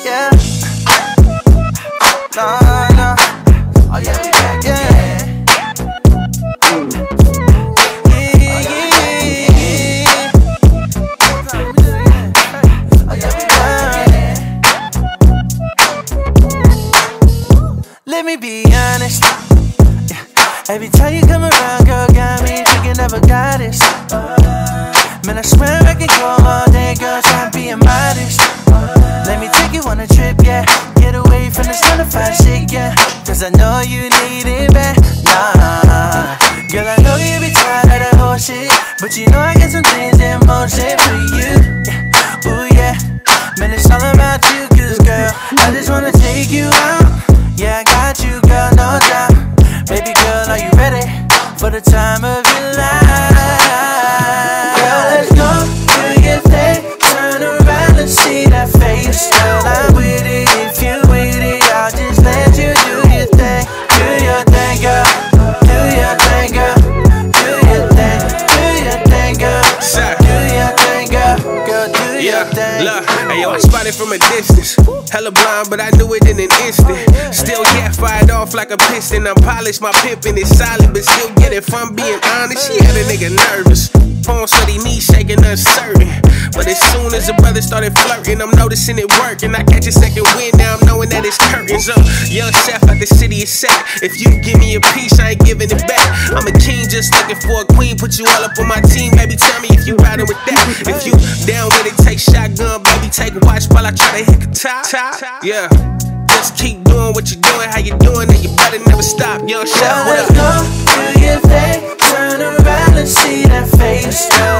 yeah. Nah, nah. Oh yeah, we back, yeah. Let me be honest, yeah. Every time you come around, girl, got me thinking of a goddess. Man, I swear I can go all day, girl, try being modest. Let me take you on a trip, yeah. Get away from this 9-to-5 shit, yeah. Cause I know you need it back, nah. Girl, I know you be tired of that whole shit, but you know I got some things in motion for you, yeah. Ooh, yeah. Man, it's all about you, cause girl, I just wanna take you out. Yeah, I got you, girl, no doubt. Baby girl, are you ready for the time of your life? Girl, let's go do your thing. Turn around and see that face. Girl, I'm with it. If you with it, I'll just let you do your thing. Do your thing, girl. Do your thing, girl. Do your thing. Do your thing, girl. Do your thing, girl. Girl, do your thing. Look, hey, yo, I spotted from a distance. Hella blind, but I knew it in an instant. Still, yeah, fired off like a piston. I'm polished, my pimpin' is solid, but still get it. If I'm being honest, she had a nigga nervous. Phone said he knees shaking uncertain. But as soon as the brother started flirting, I'm noticing it working. I catch a second wind, now I'm knowing that it's curtains up. Young chef out the city is set. If you give me a piece, I ain't giving it back. I'm a king just looking for a queen. Put you all up on my team, baby, tell me if you riding with that. If you down with it, take shotgun, baby, take a watch while I try to hit the top. Yeah, just keep doing what you're doing, how you doing it, you better never stop. Young chef, what up? Let's go do your thing. Turn around and see that face.